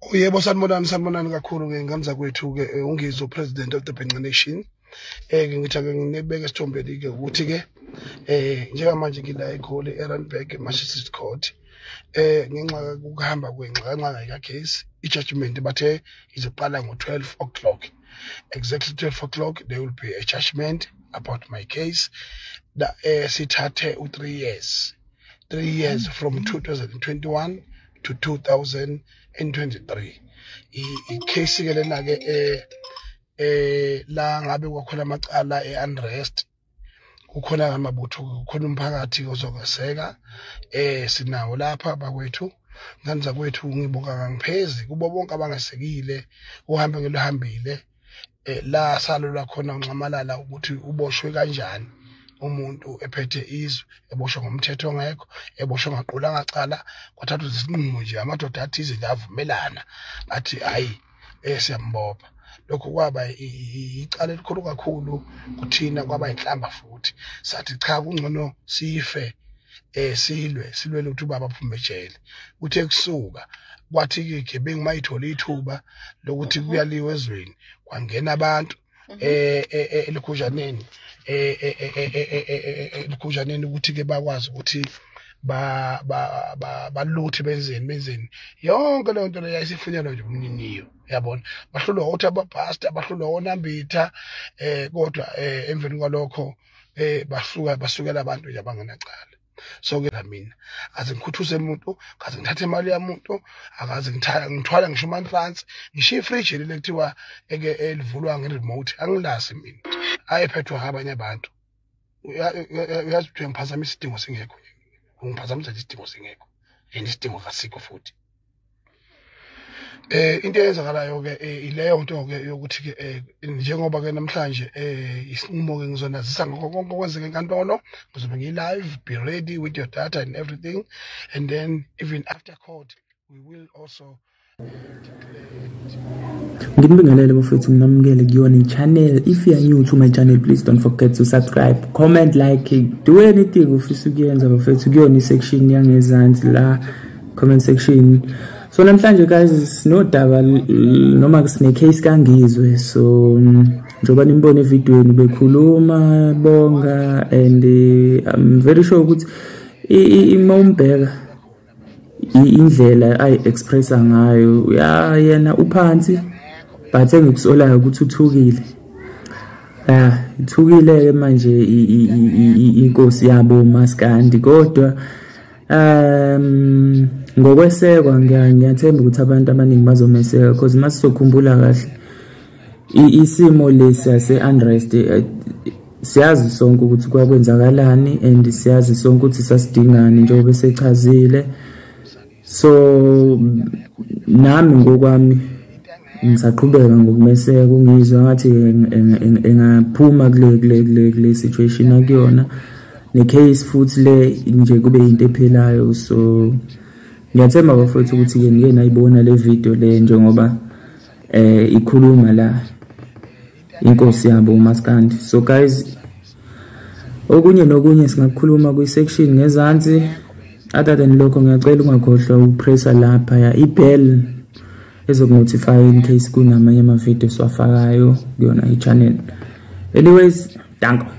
Yebo sanibonani kakhulu ke ngamza kwethu ke ungizwe uPresident of the Bhenca Nation. Ngithi ake nginibeke esithombeni ke ukuthi ke njengamanje ngila eGoli eRandburg Magistrates Court. Ngenxa ukuhamba kwenxa ya case i-judgment bathe izoqala ngo-12 o'clock. Exactly 12 o'clock there will be a judgment about my case that sithathe 3 years. 3 years from 2021 to 2023. I-case ke lena ke la ngabe kwakhona amacala e-unrest, kukhona amabutho, kukhona umphakathi ozokaseka. Sinawo lapha bakwethu, nganza kwethu ngibonga kangiphezi kubo bonke abangasekile uhambe ngelohambile. La salula khona unxamalala ukuthi uboshwe kanjani umuntu ephethe izwe, eboshwe ngomthetho ongekho, eboshwe ngaqula ngacala, kwathatha isinqumo nje amadoda athize avumelana athi hayi siyambopha. Lokho kwaba icala elikhulu kakhulu kuthina, kwaba inhlamba futhi sathi cha kungcono sife silwele ukuthi ubaba aphume ejele. Kuthe kusuka kwathi ke gebengu mayithola ithuba lokuthi kuyaliwe ezweni, kwangena abantu elikhujaneni ukuthi ke bakwazi ukuthi baluthe benzeni yonke leyo nto leyo isifunyanwa nje umniniyo, yabona. Bahlulwa ukuthi abapastor, bahlulwa onambitha, kodwa emveni kwalokho basukela abantu nje abangenacala. So ke mina aze ngikhuthuse umuntu, akaze ngithathe imali yamuntu, akaze ngithwala ngisho umanhlansi, ngishiye ifridge leli kuthiwa elivulwa ngeremote, angilasi mina ayephethwa abanye abantu. Uyazi ukuthi ngiphazamisa isidingo singekho, ngiphazamisa isidingo singekho and isidingo kasikho futhi. Into eyenzakalayo ke ileyo nto ke yokuthi ke njengoba ke namhlanje isinqumo ke ngizonazisa ngakho konke okwenzeka enkantolo. Ngizobe ngi-live, be ready with your data and everything, and then even after court we will also Ngibingelele bafethu, nginamukele kuyona i-channel. If you are new to my channel, please don't forget to subscribe, comment, like, do anything ufisa ukuyenza bafethu kuyona i-section yangezansi la, comment section. So namhlanje guys sinodaba noma sine case kaNgizwe. So njoba nimbone evidweni bekhuluma bonga, and I'm very sure ukuthi uMbheki indlela ay-expressa ngayo yena uphansi, but engikusolayo ukuthi uthukile. Ithukile ke manje inkosi yabo maskandi, kodwa ngokwesekwa ngiyathemba ukuthi abantu abaningi bazomeseka, because masizokhumbula kahle isimo lesi yase-unrest siyazi sonke ukuthi kwakwenzakalani, and siyazi sonke ukuthi sasidingani njengoba esechazile. So nami ngokwami ngisaqhubeka ngokumeseka uNgizwe, ngathi engaphuma kule situation akuyona ne-case futhi le nje kube into ephelayo. So ngiyathemba bafethu ukuthi ke nike nayibona le video le njengoba ikhuluma la inkosi yabo umaskandi. So guys, okunye nokunye singakukhuluma kwi-section ngezansi. Other than lokho ngiyacela ungakhohlwa upressa lapha ya i-bell ezokunotify in case kunamanye ama-videos wafakayo kuyona i-channel. Anyways, danko.